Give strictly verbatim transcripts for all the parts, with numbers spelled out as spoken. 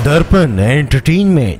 दर्पण entertainment.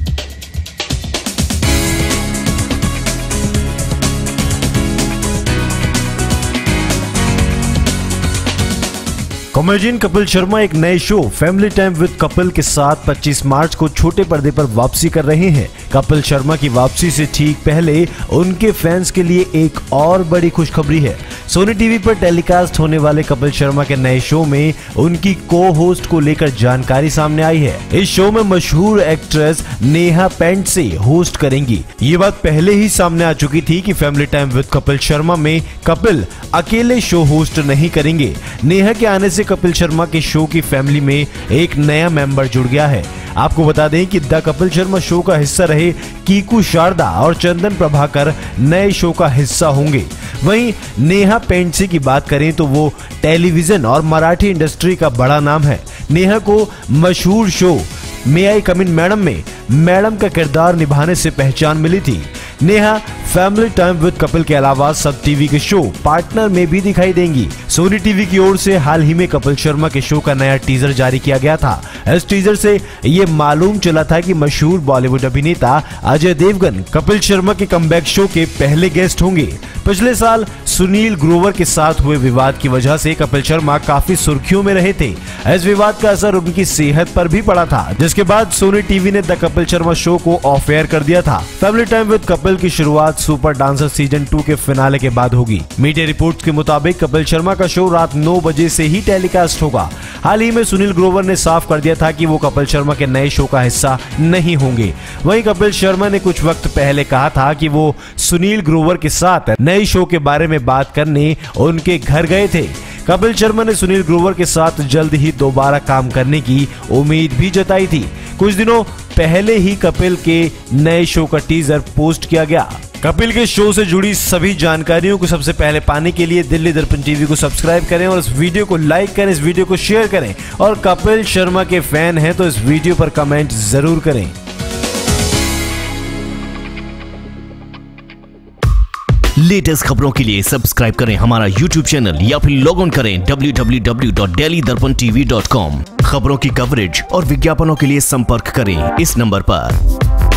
Comedian Kapil Sharma एक नए show family time with Kapil के साथ पच्चीस मार्च को छोटे पर्दे पर वापसी कर रहे हैं। कपिल शर्मा की वापसी से ठीक पहले उनके फैंस के लिए एक और बड़ी खुशखबरी है। सोनी टीवी पर टेलीकास्ट होने वाले कपिल शर्मा के नए शो में उनकी को होस्ट को लेकर जानकारी सामने आई है। इस शो में मशहूर एक्ट्रेस नेहा पेंडसे होस्ट करेंगी। ये बात पहले ही सामने आ चुकी थी कि family time with Kapil Sharma में कपिल अकेले शो होस्ट नहीं करेंगे। नेहा के आने से कपिल शर्मा के शो की फैमिली में एक नया मेंबर जुड़ गया है। आपको बता दें कि द कपिल शर्मा शो का हिस्सा रहे कीकू शारदा और चंदन प्रभाकर नए शो का हिस्सा होंगे। वहीं नेहा पेंडसे की बात करें तो वो टेलीविजन और मराठी इंडस्ट्री का बड़ा नाम है। नेहा को मशहूर show may I come in madam में मैडम का किरदार निभाने से पहचान मिली थी। Neha family time with Kapil के अलावा सब टीवी के शो पार्टनर में भी दिखाई देंगी। सोनी टीवी की ओर से हाल ही में कपिल शर्मा के शो का नया टीजर जारी किया गया था। इस टीजर से ये मालूम चला था कि मशहूर बॉलीवुड अभिनेता अजय देवगन कपिल शर्मा के कमबैक शो के पहले गेस्ट होंगे। पिछले साल सुनील ग्रोवर के साथ हुए विवाद की वजह से कपिल शर्मा काफी सुर्खियों में रहे थे। इस विवाद का असर उनकी सेहत पर भी पड़ा था, जिसके बाद सोनी टीवी ने द कपिल शर्मा शो को ऑफ एयर कर दिया था। फैमिली टाइम विद कपिल की शुरुआत सुपर डांसर सीजन टू के फिनाले के बाद होगी। मीडिया रिपोर्ट्स के मुताबिक कपिल शर्मा का शो रात नौ बजे से ही टेलीकास्ट होगा। हाल ही में सुनील ग्रोवर ने साफ कर दिया था कि वो कपिल शर्मा के नए शो का हिस्सा नहीं होंगे। वहीं कपिल शर्मा ने कुछ वक्त पहले कहा था कि वो सुनील ग्रोवर के साथ नए शो के बारे में बात करने उनके घर गए थे। कपिल शर्मा ने सुनील ग्रोवर के साथ जल्द ही दोबारा काम करने की उम्मीद भी जताई थी। कुछ दिनों पहले ही कपिल के नए शो का टीजर पोस्ट किया गया। कपिल के शो से जुड़ी सभी जानकारियों को सबसे पहले पाने के लिए दिल्ली दर्पण टीवी को सब्सक्राइब करें और इस वीडियो को लाइक करें, इस वीडियो को शेयर करें और कपिल शर्मा के फैन हैं तो इस वीडियो पर कमेंट जरूर करें। लेटेस्ट खबरों के लिए सब्सक्राइब करें हमारा यूट्यूब चैनल या फिर लॉग ऑन करें W W W dot daily Darpan TV dot com. खबरों की कवरेज और विज्ञापनों के लिए संपर्क करें इस नंबर पर।